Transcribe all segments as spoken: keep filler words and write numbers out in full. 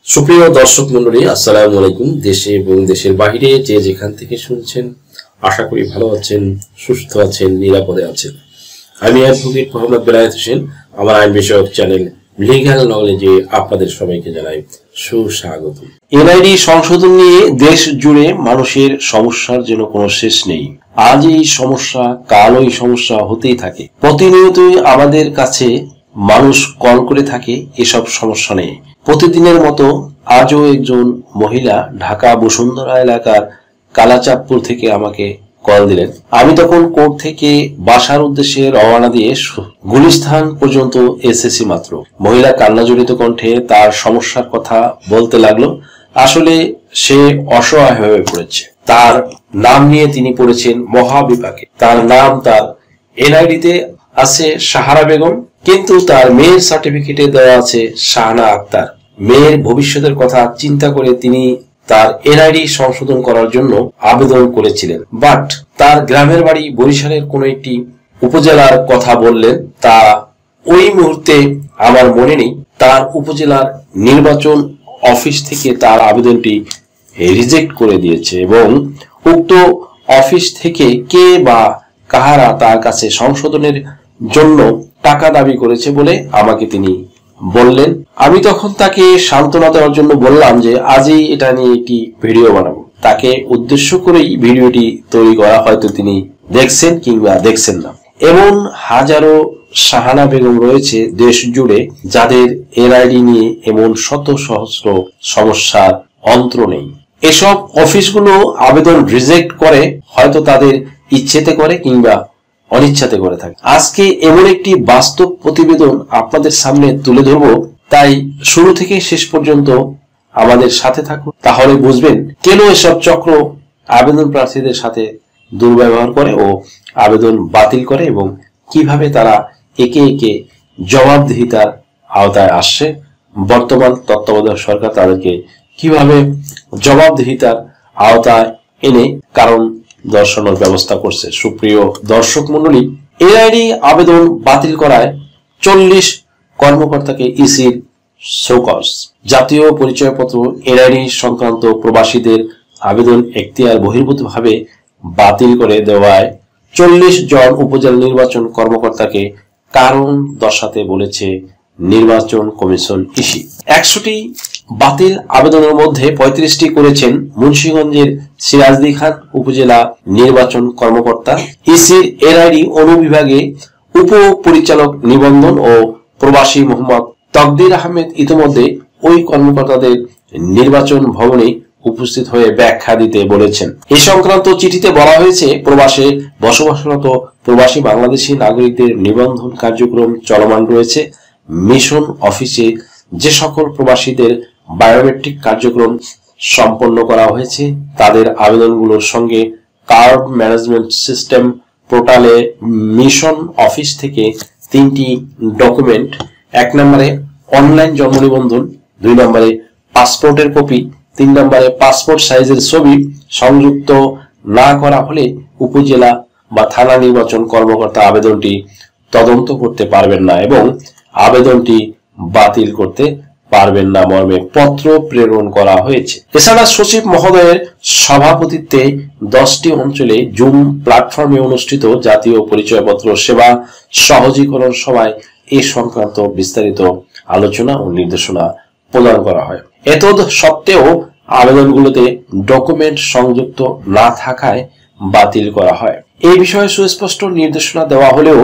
সুপ্রিয় দর্শক মন্ডলী, আসসালামু আলাইকুম। দেশে এবং দেশের বাহিরে যে যেখান থেকে শুনছেন, আশা করি ভালো আছেন, সুস্থ আছেন, নিরাপদে আছেন। আমি অ্যাডভোকেট মোহাম্মদ বেলায়েত হোসেন। আমার আইন বিষয়ক চ্যানেল লিগ্যাল নলেজে আপনাদের সবাইকে জানাই সুস্বাগত। এনআইডি সংশোধন নিয়ে দেশ জুড়ে মানুষের সমস্যার যেন কোনো শেষ নেই। আজ এই সমস্যা, কাল ওই সমস্যা হতেই থাকে। প্রতিনিয়তই আমাদের কাছে মানুষ কল করে থাকে এসব সমস্যা নেই। প্রতিদিনের মতো আজও একজন মহিলা ঢাকা বসুন্ধরা এলাকার কালাচাঁদপুর থেকে আমাকে কল দিলেন। আমি তখন কোর্ট থেকে বাসার উদ্দেশ্যে রওনা দিয়ে গুলিস্তান পর্যন্ত এসেছি মাত্র। মহিলা কান্নাজড়িত কণ্ঠে তার সমস্যার কথা বলতে লাগলো। আসলে সে অসহায় হয়ে পড়েছে। তার নাম নিয়ে তিনি পড়েছেন মহাবিপাকে। তার নাম, তার এনআইডিতে আছে সাহারা বেগম, কিন্তু তার মেয়ের সার্টিফিকেটে দেওয়া আছে শাহানা আক্তার। মেয়ের ভবিষ্যতের কথা চিন্তা করে তিনি তার এনআইডি সংশোধন করার জন্য আবেদন করেছিলেন। বাট তার গ্রামের বাড়ি বরিশালের কোন একটি উপজেলার কথা বললেন, তা ওই মুহূর্তে আমার মনে নেই। তার উপজেলার নির্বাচন অফিস থেকে তার আবেদনটি রিজেক্ট করে দিয়েছে এবং উক্ত অফিস থেকে কে বা কাহারা তার কাছে সংশোধনের জন্য টাকা দাবি করেছে বলে আমাকে তিনি বললেন। আমি তখন তাকে সান্ত্বনা দেওয়ার জন্য বললাম যে আজই এটা নিয়ে একটি ভিডিও বানাবো। তাকে উদ্দেশ্য করেই ভিডিওটি তৈরি করা, হয়তো তিনি দেখছেন কিংবা দেখছেন না। এমন হাজারো শাহানা বেগম রয়েছে দেশ জুড়ে, যাদের এনআইডি নিয়ে এমন শত সহস্র সমস্যার অন্ত নেই। এসব অফিসগুলো আবেদন রিজেক্ট করে, হয়তো তাদের ইচ্ছেতে করে কিংবা অনিচ্ছাতে করে থাকে। আজকে এমন একটি বাস্তব প্রতিবেদন আপনাদের সামনে তুলে ধরব, তাই শুরু থেকে শেষ পর্যন্ত আমাদের সাথে থাকুন। তাহলে বুঝবেন কেন এসব চক্র আবেদন প্রার্থীদের সাথে দুর্ব্যবহার করে ও আবেদন বাতিল করে এবং কিভাবে তারা একে একে জবাবদিহিতার আওতায় আসছে। বর্তমান তত্ত্বাবধায়ক সরকার তাদেরকে কিভাবে জবাবদিহিতার আওতায় এনে কারণ দর্শানোর ব্যবস্থা করছে। সুপ্রিয় দর্শক মন্ডলী, এনআইডি আবেদন বাতিল করায় চল্লিশ কর্মকর্তাকে ইসির শোকজ। জাতীয় পরিচয়পত্র এনআইডি সংক্রান্ত প্রবাসীদের আবেদন এখতিয়ার বহির্ভূতভাবে বাতিল করে দেওয়ায় চল্লিশ জন উপজেলা নির্বাচন কর্মকর্তাকে কারণ দর্শাতে বলেছে নির্বাচন কমিশন ইসি। একশোটি বাতিল আবেদনের মধ্যে পঁয়ত্রিশটি করেছেন মুন্সিগঞ্জের সিরাজদি খান উপজেলা নির্বাচন কর্মকর্তা। ইসির এনআইডি অনুবিভাগে উপ পরিচালক নিবন্ধন ও প্রবাসী মোহাম্মদ তকদির আহমেদ ইতিমধ্যে ওই কর্মকর্তাদের নির্বাচন ভবনে উপস্থিত হয়ে ব্যাখ্যা দিতে বলেছেন। এ সংক্রান্ত চিঠিতে বলা হয়েছে, প্রবাসে বসবাসরত প্রবাসী বাংলাদেশি নাগরিকদের নিবন্ধন কার্যক্রম চলমান রয়েছে। মিশন অফিসে যে সকল প্রবাসীদের বায়োমেট্রিক কার্যক্রম সম্পন্ন করা হয়েছে, তাদের আবেদনগুলোর সঙ্গে কার্ড ম্যানেজমেন্ট সিস্টেম পোর্টালে মিশন অফিস থেকে তিনটি ডকুমেন্ট, এক নম্বরে অনলাইন জন্ম নিবন্ধন, দুই নম্বরে পাসপোর্টের কপি, তিন নম্বরে পাসপোর্ট সাইজের ছবি সংযুক্ত না করা হলে উপজেলা বা থানা নির্বাচন কর্মকর্তা আবেদনটি তদন্ত করতে পারবেন না এবং আবেদনটি বাতিল করতে পারবেন না মর্মে পত্র প্রেরণ করা হয়েছে। এছাড়া সচিব মহোদয়ের সভাপতিত্বে দশটি অঞ্চলে জুম প্ল্যাটফর্মে অনুষ্ঠিত জাতীয় পরিচয়পত্র সেবা সহজীকরণ সভায় এ সংক্রান্ত বিস্তারিত আলোচনা ও নির্দেশনা প্রদান করা হয়। এতদ সত্ত্বেও আবেদনগুলোতে ডকুমেন্ট সংযুক্ত না থাকায় বাতিল করা হয়। এই বিষয়ে সুস্পষ্ট নির্দেশনা দেওয়া হলেও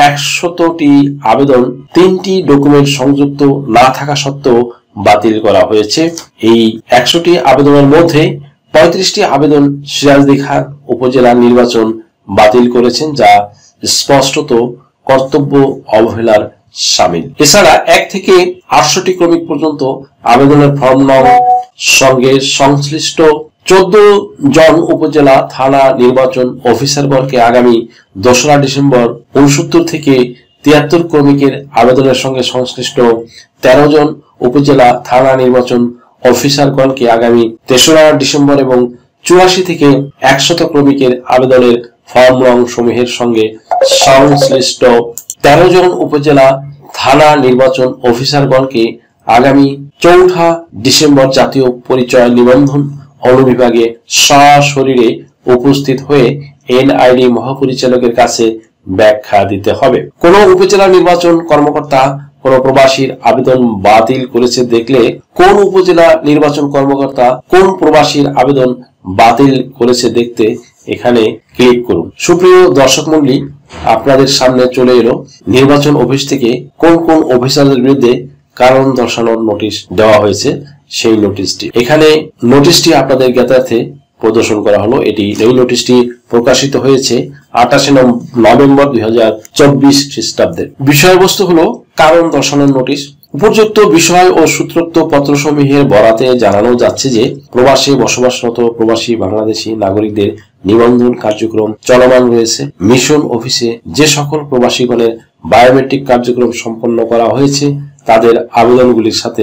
একশতটি আবেদন তিনটি ডকুমেন্ট সংযুক্ত না থাকা সত্ত্বেও বাতিল করা হয়েছে। এই একশোটি আবেদনের মধ্যে পঁয়ত্রিশটি আবেদন সিরাজদি খান উপজেলা নির্বাচন বাতিল করেছেন, যা স্পষ্টত কর্তব্য অবহেলার সামিল। এছাড়া এক থেকে আটষট্টি ক্রমিক পর্যন্ত আবেদনের ফর্ম নং সঙ্গে সংশ্লিষ্ট চোদ্দ জন উপজেলা থানা নির্বাচন অফিসারগণকে আগামী দোসরা ডিসেম্বর উনসত্তর থেকে তিয়াত্তর ক্রমিকের আবেদনের সঙ্গে সংশ্লিষ্ট তেরো জন উপজেলা থানা নির্বাচন অফিসারগণকে আগামী তেসরা ডিসেম্বর এবং চুরাশি থেকে একশত ক্রমিকের আবেদনের ফর্ম রং সমূহের সঙ্গে সংশ্লিষ্ট তেরো জন উপজেলা থানা নির্বাচন অফিসারগণকে আগামী চৌঠা ডিসেম্বর জাতীয় পরিচয় নিবন্ধন অনুবিভাগে সশরীরে উপস্থিত হয়ে এনআইডি মহাপরিচালকের কাছে ব্যাখ্যা দিতে হবে। কোন উপজেলা নির্বাচন কর্মকর্তা কোন প্রবাসীর আবেদন বাতিল করেছে দেখলে কোন উপজেলা নির্বাচন কর্মকর্তা কোন প্রবাসীর আবেদন বাতিল করেছে দেখতে এখানে ক্লিক করুন। সুপ্রিয় দর্শক মণ্ডলী, আপনাদের সামনে চলে এলো নির্বাচন অফিস থেকে কোন কোন অফিসারদের বিরুদ্ধে কারণ দর্শানোর নোটিশ দেওয়া হয়েছে সেই নোটিশটি। এখানে নোটিশটি আপনাদের জ্ঞাতার্থে প্রদর্শন করা হলো। এটি এই নোটিশটি প্রকাশিত হয়েছে আঠাশে নভেম্বর দুই হাজার চব্বিশ খ্রিস্টাব্দে। বিষয়বস্তু হলো কারণ দর্শানোর নোটিশ। উপযুক্ত বিষয় ও সূত্রোক্ত পত্রসমূহের বরাতে জানানো যাচ্ছে যে প্রবাসী বসবাসরত প্রবাসী বাংলাদেশী নাগরিকদের নিবন্ধন কার্যক্রম চলমান রয়েছে। মিশন অফিসে যে সকল প্রবাসীগণের বায়োমেট্রিক কার্যক্রম সম্পন্ন করা হয়েছে তাদের আবেদনগুলির সাথে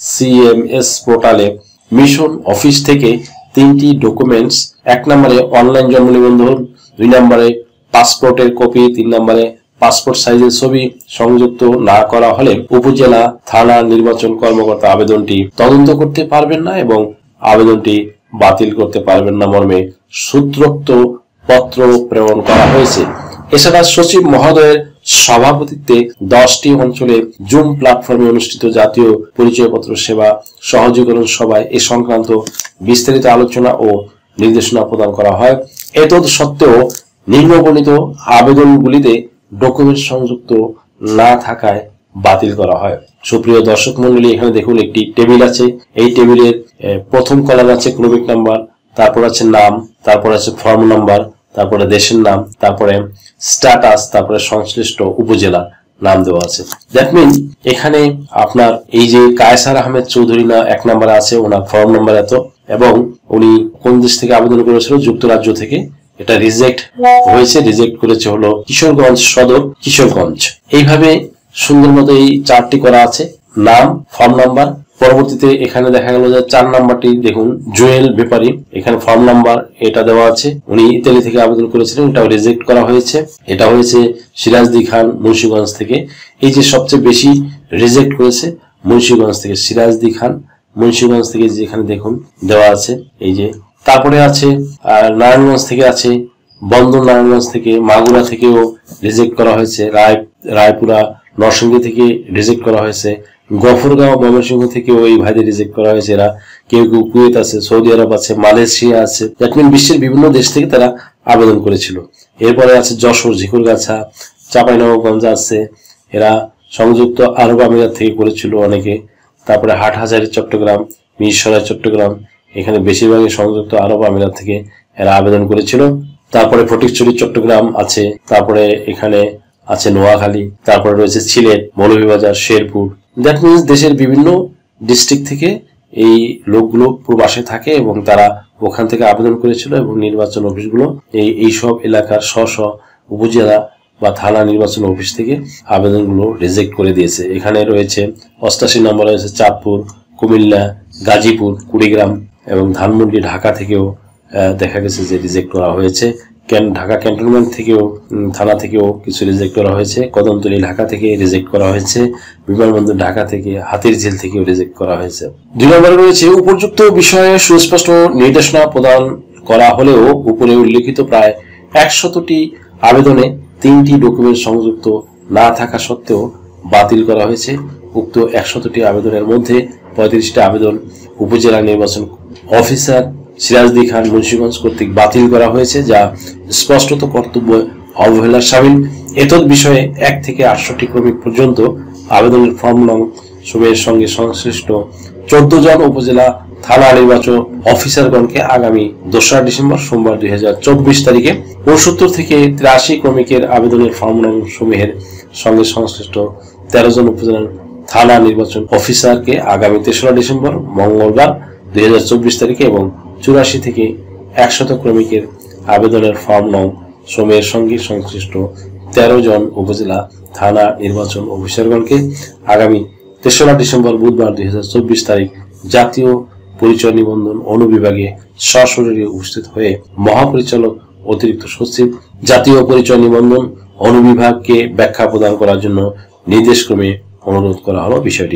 সিএমএস পোর্টালে মিশন অফিস থেকে তিনটি ডকুমেন্টস, এক নম্বরে অনলাইন জন্ম নিবন্ধন, দুই নম্বরে পাসপোর্টের কপি, তিন নম্বরে পাসপোর্ট সাইজের ছবি সংযুক্ত না করা হলে উপজেলা থানা নির্বাচন কর্মকর্তা আবেদনটি তদন্ত করতে পারবেন না এবং আবেদনটি বাতিল করতে পারবেন না মর্মে সূত্রোক্ত পত্র প্রেরণ করা হয়েছে। এছাড়া সচিব মহোদয়ের সভাপতিত্বে দশটি অঞ্চলে জুম প্ল্যাটফর্মে অনুষ্ঠিত জাতীয় পরিচয়পত্র সেবা সহজীকরণ সভায় এ সংক্রান্ত বিস্তারিত আলোচনা ও নির্দেশনা প্রদান করা হয়। এতদ সত্ত্বেও নিম্নবর্ণিত আবেদনগুলিতে ডকুমেন্ট সংযুক্ত না থাকায় বাতিল করা হয়। সুপ্রিয় দর্শক মন্ডলী, এখানে দেখুন একটি টেবিল আছে। এই টেবিলের প্রথম কলাম আছে ক্রমিক নাম্বার, তারপর আছে নাম, তারপর আছে ফর্ম নাম্বার, তারপরে দেশের নাম, তারপরে স্ট্যাটাস, তারপরে সংশ্লিষ্ট উপজেলা নাম দেওয়া আছে। দ্যাট মিন এখানে আপনার এই যে কায়সার আহমেদ চৌধুরী না এক নম্বরে আছে, ওনার ফর্ম নাম্বার এত, এবং উনি কোন দেশ থেকে আবেদন করেছিল, যুক্তরাজ্য থেকে। এটা রিজেক্ট হয়েছে, রিজেক্ট করেছে হলো কিশোরগঞ্জ সদর, কিশোরগঞ্জ। এইভাবে সুন্দর মতো এই চারটি করা আছে, নাম, ফর্ম নাম্বার। পরবর্তীতে এখানে দেখা গেল যে চার নাম্বারটি দেখুন জুয়েল ব্যাপারী, এখানে ফর্ম নাম্বার এটা দেওয়া আছে, উনি ইতালি থেকে আবেদন করেছিলেন, এটাও রিজেক্ট করা হয়েছে। এটা হয়েছে সিরাজদি খান মুন্সিগঞ্জ থেকে। এই যে সবচেয়ে বেশি রিজেক্ট করেছে মুন্সিগঞ্জ থেকে, সিরাজদি খান মুন্সিগঞ্জ থেকে, যেখানে দেখুন দেওয়া আছে এই যে। তারপরে আছে নারায়ণগঞ্জ থেকে আছে, বন্দর নারায়ণগঞ্জ থেকে, মাগুরা থেকেও রিজেক্ট করা হয়েছে, রায় রায়পুরা নরসিংদী থেকে রিজেক্ট করা হয়েছে, গফরগাঁও ময়মনসিংহ থেকে ওই ভাইদের রিজেক্ট করা হয়েছে। এরা কেউ কেউ কুয়েত আছে, সৌদি আরব আছে, মালয়েশিয়া আছে, দ্যাট মিন বিশ্বের বিভিন্ন দেশ থেকে তারা আবেদন করেছিল। এরপরে আছে যশোর, ঝিকুরগাছা, চাঁপাইনবাবগঞ্জ আছে, এরা সংযুক্ত আরব আমিরাত থেকে করেছিল অনেকে। তারপরে হাটহাজারী চট্টগ্রাম, মিরসরাই চট্টগ্রাম, এখানে বেশিরভাগই সংযুক্ত আরব আমিরাত থেকে এরা আবেদন করেছিল। তারপরে ফটিকছড়ি চট্টগ্রাম আছে, তারপরে এখানে আছে নোয়াখালী, তারপরে রয়েছে সিলেট, মৌলভীবাজার, শেরপুর। দ্যাট মিনস দেশের বিভিন্ন ডিস্ট্রিক্ট থেকে এই লোকগুলো প্রবাসে থাকে এবং তারা ওখান থেকে আবেদন করেছিল এবং নির্বাচন অফিসগুলো এই এইসব এলাকার স্ব স্ব উপজেলা বা থানা নির্বাচন অফিস থেকে আবেদনগুলো রিজেক্ট করে দিয়েছে। এখানে রয়েছে অষ্টাশি নম্বর রয়েছে চাঁদপুর, কুমিল্লা, গাজীপুর, কুড়িগ্রাম এবং ধানমন্ডি, ঢাকা থেকেও দেখা গেছে যে রিজেক্ট করা হয়েছে। ঢাকা ক্যান্টনমেন্ট থেকেও, থানা থেকেও কিছু রিজেক্ট করা হয়েছে। কদমতলী ঢাকা থেকে রিজেক্ট করা হয়েছে, বিমানবন্দর ঢাকা থেকে, হাতিরঝিল থেকেও রিজেক্ট করা হয়েছে। দুই নম্বরে রয়েছে উপযুক্ত বিষয়ে সুস্পষ্ট নির্দেশনা প্রদান করা হলেও উপরে উল্লেখিত প্রায় একশতটি আবেদনে তিনটি ডকুমেন্ট সংযুক্ত না থাকা সত্ত্বেও বাতিল করা হয়েছে। উক্ত একশতটি আবেদনের মধ্যে পঁয়ত্রিশটি আবেদন উপজেলা নির্বাচন অফিসার সিরাজদি খান মুন্সিগঞ্জ কর্তৃক বাতিল করা হয়েছে, যা স্পষ্টত কর্তব্য অবহেলার শামিল। এতদ বিষয়ে এক থেকে আটষট্টি ক্রমিক পর্যন্ত আবেদনের ফর্ম নং সমূহের সঙ্গে সংশ্লিষ্ট চোদ্দ জন উপজেলা থানা নির্বাচন অফিসারগণকে আগামী দোসরা ডিসেম্বর সোমবার দুই হাজার চব্বিশ তারিখে উনসত্তর থেকে তিরাশি ক্রমিকের আবেদনের ফর্ম নং সমূহের সঙ্গে সংশ্লিষ্ট তেরো জন উপজেলা থানা নির্বাচন অফিসারকে আগামী তেসরা ডিসেম্বর মঙ্গলবার দুই হাজার চব্বিশ তারিখে এবং চুরাশি থেকে একশত ক্রমিকের আবেদনের ফর্ম নং সমূহের সঙ্গে সংশ্লিষ্ট তেরো জন উপজেলা থানা নির্বাচন অফিসারগণকে আগামী তেসরা ডিসেম্বর বুধবার দুই হাজার চব্বিশ তারিখ জাতীয় পরিচয় নিবন্ধন অনুবিভাগে সশরীরে উপস্থিত হয়ে মহাপরিচালক অতিরিক্ত সচিব জাতীয় পরিচয় নিবন্ধন অনুবিভাগকে ব্যাখ্যা প্রদান করার জন্য নির্দেশক্রমে অনুরোধ করা হলো। বিষয়টি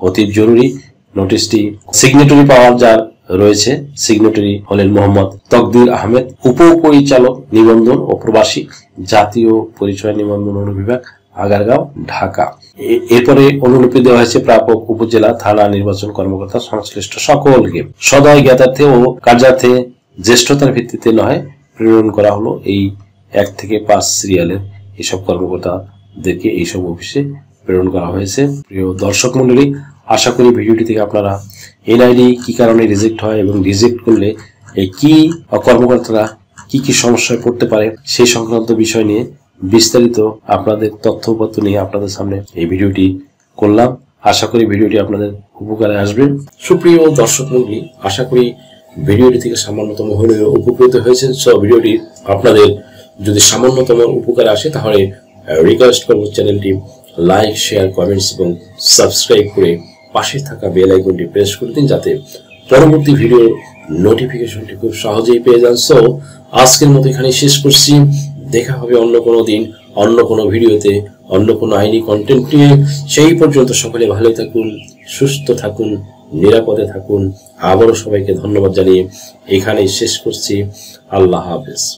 অতি জরুরি। নোটিশটি সিগনেটরি পাওয়ার যার রয়েছে, সিগনেটরি হলেন মোহাম্মদ তকদির আহমেদ, উপপরিচালক নিবন্ধন ও প্রবাসী, জাতীয় পরিচয় নিবন্ধন অনুবিভাগ, আগারগাঁও, ঢাকা। এরপরে অনুলিপি দেওয়া হয়েছে প্রাপক উপজেলা থানা নির্বাচন কর্মকর্তা সংশ্লিষ্ট সকলকে। সদয় জ্ঞাতার্থে ও কার্যার্থে জ্যেষ্ঠতার ভিত্তিতে নয় প্রেরণ করা হলো। এই এক থেকে পাঁচ সিরিয়ালের এইসব কর্মকর্তাদেরকে এইসব অফিসে প্রেরণ করা হয়েছে। প্রিয় দর্শক মন্ডলী, আশা করি ভিডিওটি থেকে আপনারা এনআইডি কি কারণে রিজেক্ট হয় এবং রিজেক্ট করলে এই কি কর্মকর্তারা কি কি সমস্যায় পড়তে পারে সেই সংক্রান্ত বিষয় নিয়ে বিস্তারিত আপনাদের তথ্যপত্র নিয়ে আপনাদের সামনে এই ভিডিওটি করলাম। আশা করি ভিডিওটি আপনাদের উপকারে আসবে। সুপ্রিয় দর্শক মন্ডলী, আশা করি ভিডিওটি থেকে সামান্যতম হলেও উপকৃত হয়েছেন। সো ভিডিওটি আপনাদের যদি সামান্যতম উপকারে আসে তাহলে রিকোয়েস্ট করব চ্যানেলটি লাইক, শেয়ার, কমেন্টস এবং সাবস্ক্রাইব করে পাশে থাকা বেল আইকনটি প্রেস করে দিন, যাতে পরবর্তী ভিডিওর নোটিফিকেশনটি খুব সহজেই পেয়ে যান। সো আজকের মতো এখানে শেষ করছি। দেখা হবে অন্য কোনো দিন, অন্য কোনো ভিডিওতে, অন্য কোনো আইনি কন্টেন্ট নিয়ে। সেই পর্যন্ত সকলে ভালো থাকুন, সুস্থ থাকুন, নিরাপদে থাকুন। আবারও সবাইকে ধন্যবাদ জানিয়ে এখানেই শেষ করছি। আল্লাহ হাফেজ।